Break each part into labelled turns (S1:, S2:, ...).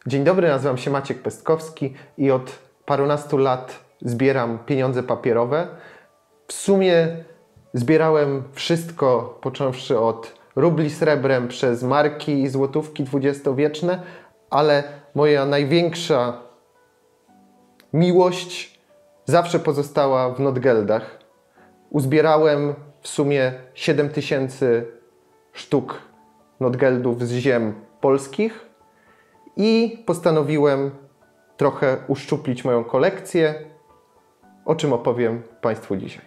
S1: Dzień dobry, nazywam się Maciek Pestkowski i od parunastu lat zbieram pieniądze papierowe. W sumie zbierałem wszystko, począwszy od rubli srebrem przez marki i złotówki dwudziestowieczne, ale moja największa miłość zawsze pozostała w notgeldach. Uzbierałem w sumie 7000 sztuk notgeldów z ziem polskich i postanowiłem trochę uszczuplić moją kolekcję, o czym opowiem Państwu dzisiaj.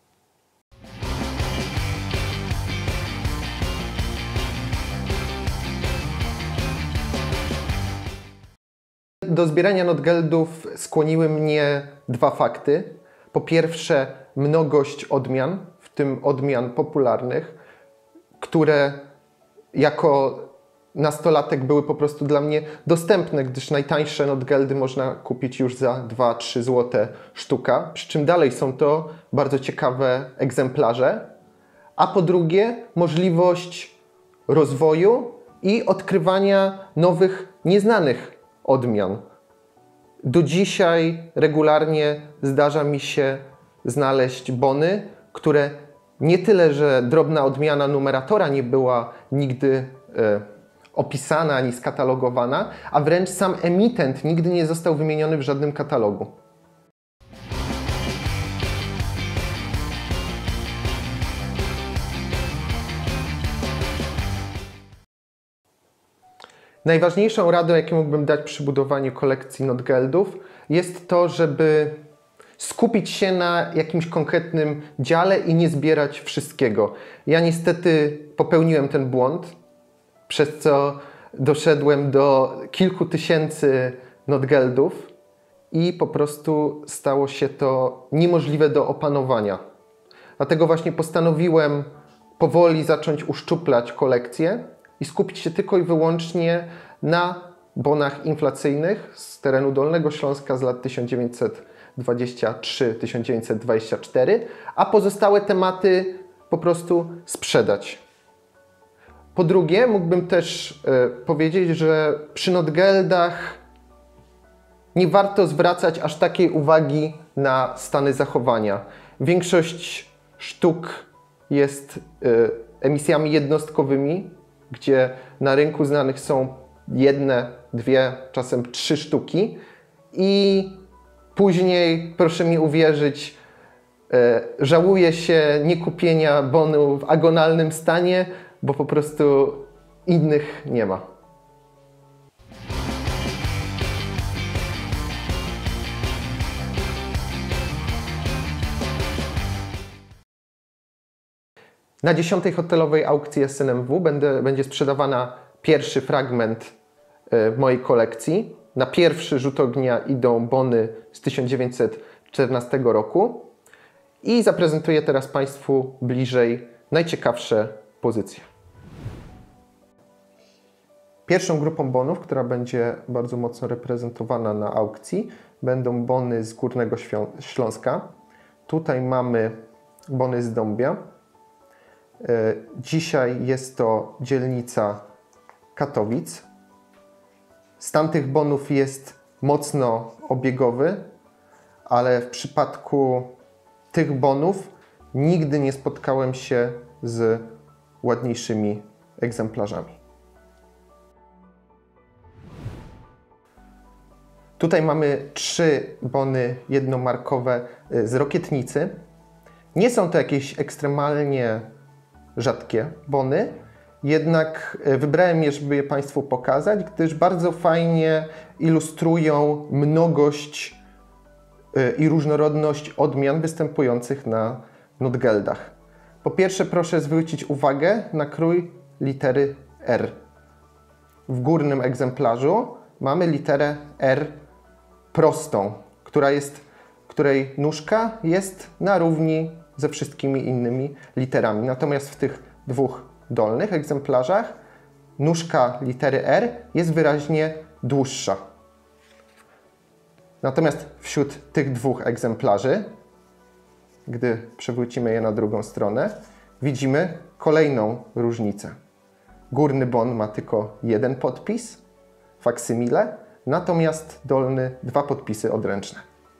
S1: Do zbierania notgeldów skłoniły mnie dwa fakty. Po pierwsze, mnogość odmian, w tym odmian popularnych, które jako nastolatek były po prostu dla mnie dostępne, gdyż najtańsze notgeldy można kupić już za 2-3 zł sztuka, przy czym dalej są to bardzo ciekawe egzemplarze. A po drugie, możliwość rozwoju i odkrywania nowych, nieznanych odmian. Do dzisiaj regularnie zdarza mi się znaleźć bony, które nie tyle, że drobna odmiana numeratora nie była nigdy opisana ani skatalogowana, a wręcz sam emitent nigdy nie został wymieniony w żadnym katalogu. Najważniejszą radą, jaką mógłbym dać przy budowaniu kolekcji notgeldów, jest to, żeby skupić się na jakimś konkretnym dziale i nie zbierać wszystkiego. Ja niestety popełniłem ten błąd, przez co doszedłem do kilku tysięcy notgeldów i po prostu stało się to niemożliwe do opanowania. Dlatego właśnie postanowiłem powoli zacząć uszczuplać kolekcję i skupić się tylko i wyłącznie na bonach inflacyjnych z terenu Dolnego Śląska z lat 1923-1924, a pozostałe tematy po prostu sprzedać. Po drugie, mógłbym też powiedzieć, że przy notgeldach nie warto zwracać aż takiej uwagi na stany zachowania. Większość sztuk jest emisjami jednostkowymi, gdzie na rynku znanych są 1, 2, czasem 3 sztuki i później, proszę mi uwierzyć, żałuję się niekupienia bonu w agonalnym stanie, bo po prostu innych nie ma. Na 10. hotelowej aukcji SNMW będzie sprzedawana pierwszy fragment mojej kolekcji. Na pierwszy rzut ognia idą bony z 1914 roku i zaprezentuję teraz Państwu bliżej najciekawsze pozycje. Pierwszą grupą bonów, która będzie bardzo mocno reprezentowana na aukcji, będą bony z Górnego Śląska. Tutaj mamy bony z Dąbia. Dzisiaj jest to dzielnica Katowic. Stan tych bonów jest mocno obiegowy, ale w przypadku tych bonów nigdy nie spotkałem się z ładniejszymi egzemplarzami. Tutaj mamy 3 bony jednomarkowe z Rokietnicy. Nie są to jakieś ekstremalnie rzadkie bony, jednak wybrałem je, żeby je Państwu pokazać, gdyż bardzo fajnie ilustrują mnogość i różnorodność odmian występujących na notgeldach. Po pierwsze, proszę zwrócić uwagę na krój litery R. W górnym egzemplarzu mamy literę R prostą, której nóżka jest na równi ze wszystkimi innymi literami. Natomiast w tych dwóch dolnych egzemplarzach nóżka litery R jest wyraźnie dłuższa. Natomiast wśród tych dwóch egzemplarzy, gdy przewrócimy je na drugą stronę, widzimy kolejną różnicę. Górny bon ma tylko jeden podpis, faksymile, natomiast dolny 2 podpisy odręczne.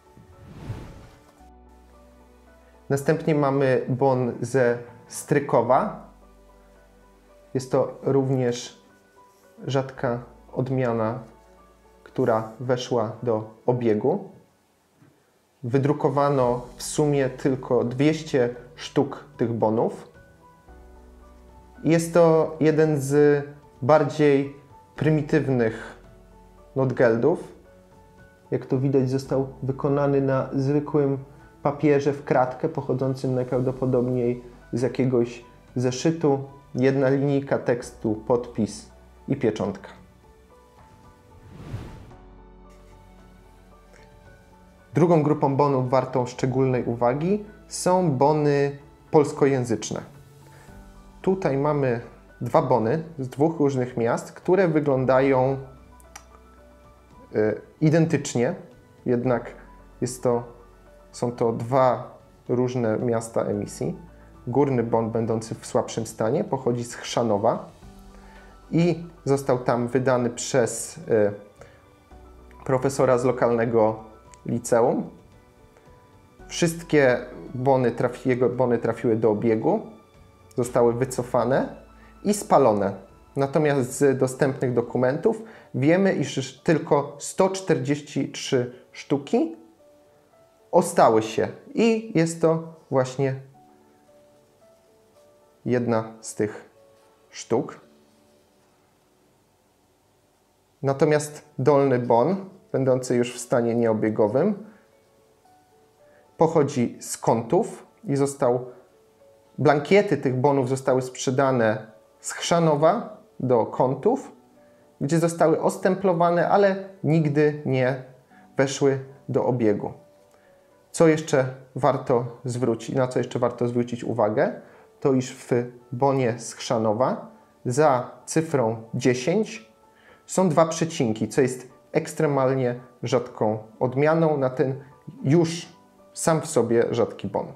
S1: Następnie mamy bon ze Strykowa. Jest to również rzadka odmiana, która weszła do obiegu. Wydrukowano w sumie tylko 200 sztuk tych bonów. Jest to jeden z bardziej prymitywnych notgeldów. Jak to widać, został wykonany na zwykłym papierze w kratkę, pochodzącym najprawdopodobniej z jakiegoś zeszytu. Jedna linijka tekstu, podpis i pieczątka. Drugą grupą bonów wartą szczególnej uwagi są bony polskojęzyczne. Tutaj mamy 2 bony z 2 różnych miast, które wyglądają identycznie, jednak są to 2 różne miasta emisji. Górny bon, będący w słabszym stanie, pochodzi z Chrzanowa i został tam wydany przez profesora z lokalnego liceum. Wszystkie jego bony trafiły do obiegu, zostały wycofane i spalone. Natomiast z dostępnych dokumentów wiemy, iż tylko 143 sztuki ostały się i jest to właśnie jedna z tych sztuk. Natomiast dolny bon, będący już w stanie nieobiegowym, pochodzi z Kątów i blankiety tych bonów zostały sprzedane z Chrzanowa do Kątów, gdzie zostały ostemplowane, ale nigdy nie weszły do obiegu. Na co jeszcze warto zwrócić uwagę, to iż w bonie z Chrzanowa za cyfrą 10 są 2 przecinki, co jest ekstremalnie rzadką odmianą na ten już sam w sobie rzadki bon.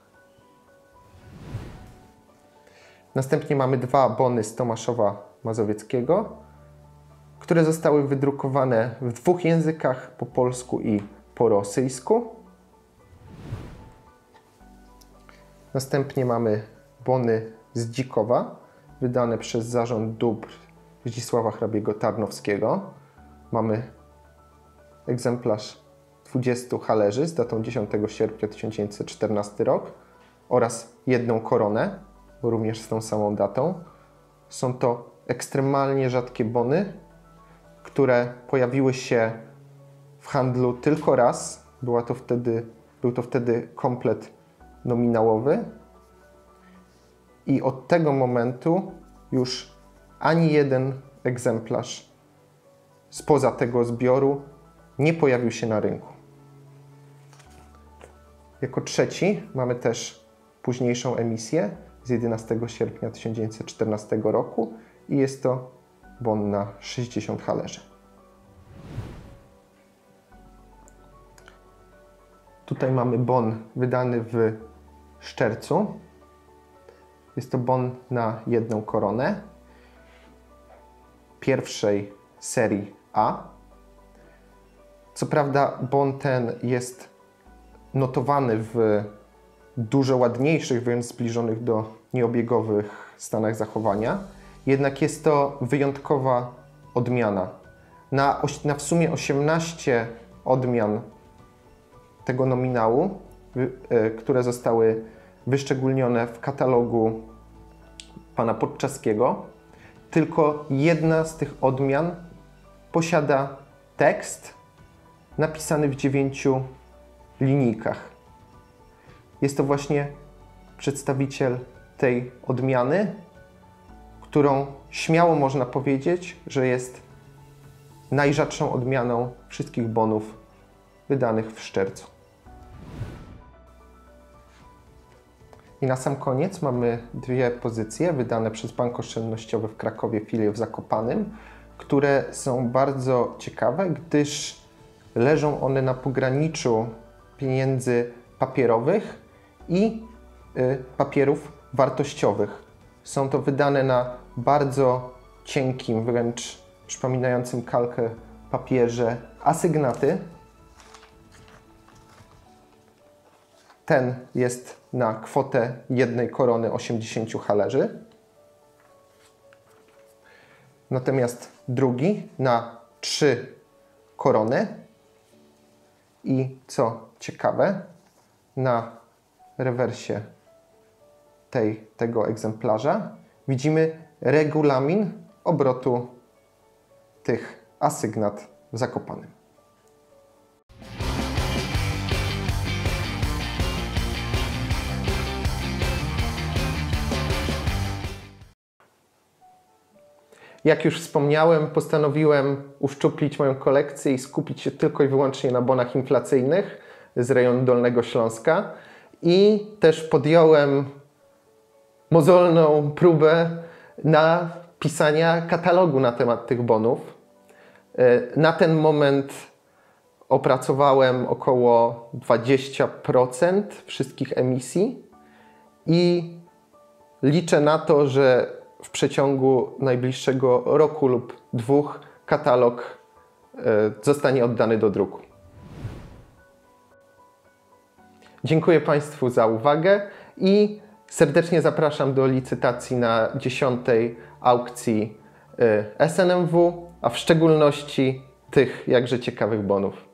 S1: Następnie mamy 2 bony z Tomaszowa Mazowieckiego, które zostały wydrukowane w 2 językach, po polsku i po rosyjsku. Następnie mamy bony z Dzikowa, wydane przez Zarząd Dóbr Zdzisława Hrabiego Tarnowskiego. Mamy egzemplarz 20 halerzy z datą 10 sierpnia 1914 rok oraz 1 koronę, bo również z tą samą datą. Są to ekstremalnie rzadkie bony, które pojawiły się w handlu tylko raz. Był to wtedy komplet nominałowy i od tego momentu już ani jeden egzemplarz spoza tego zbioru nie pojawił się na rynku. Jako trzeci mamy też późniejszą emisję z 11 sierpnia 1914 roku i jest to bon na 60 halerzy. Tutaj mamy bon wydany w Szczercu. Jest to bon na 1 koronę pierwszej serii A. Co prawda bon ten jest notowany w dużo ładniejszych, wręcz zbliżonych do nieobiegowych stanach zachowania, jednak jest to wyjątkowa odmiana. Na w sumie 18 odmian tego nominału, które zostały wyszczególnione w katalogu pana Podczaskiego, tylko jedna z tych odmian posiada tekst napisany w 9 linijkach. Jest to właśnie przedstawiciel tej odmiany, którą śmiało można powiedzieć, że jest najrzadszą odmianą wszystkich bonów wydanych w Szczercu. I na sam koniec mamy 2 pozycje wydane przez Bank Oszczędnościowy w Krakowie, filię w Zakopanem, które są bardzo ciekawe, gdyż leżą one na pograniczu pieniędzy papierowych i papierów wartościowych. Są to wydane na bardzo cienkim, wręcz przypominającym kalkę papierze asygnaty. Ten jest na kwotę 1 korony 80 halerzy. Natomiast drugi na 3 korony. I co ciekawe, na rewersie tego egzemplarza widzimy regulamin obrotu tych asygnat w Zakopanem. Jak już wspomniałem, postanowiłem uszczuplić moją kolekcję i skupić się tylko i wyłącznie na bonach inflacyjnych z rejonu Dolnego Śląska. I też podjąłem mozolną próbę napisania katalogu na temat tych bonów. Na ten moment opracowałem około 20% wszystkich emisji i liczę na to, że w przeciągu najbliższego roku lub 2 katalog zostanie oddany do druku. Dziękuję Państwu za uwagę i serdecznie zapraszam do licytacji na 10. aukcji SNMW, a w szczególności tych jakże ciekawych bonów.